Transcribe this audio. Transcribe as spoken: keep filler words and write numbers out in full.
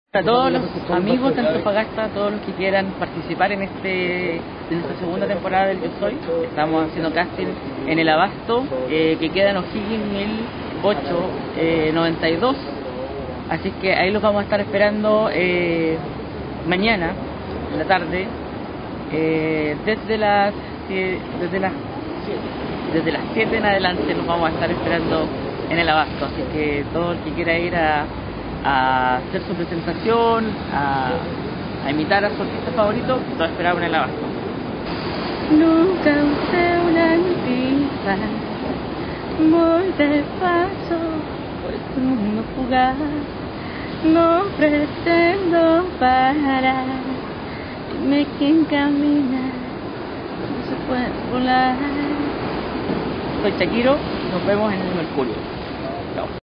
A todos los amigos de Antofagasta, todos los que quieran participar en este en esta segunda temporada del Yo Soy, estamos haciendo casting en el Abasto, eh, que queda en O'Higgins mil ochocientos noventa y dos, así que ahí los vamos a estar esperando eh, mañana en la tarde, eh, desde las eh, desde las desde las siete en adelante los vamos a estar esperando en el Abasto, así que todo el que quiera ir a a hacer su presentación, a, a imitar a su artista favorito, lo esperamos en el Abasto. Nunca usé una antifa, voy de paso por este mundo fugaz, no pretendo parar, dime quién camina, no se puede volar. Soy Shakiro, nos vemos en el Mercurio. Chao.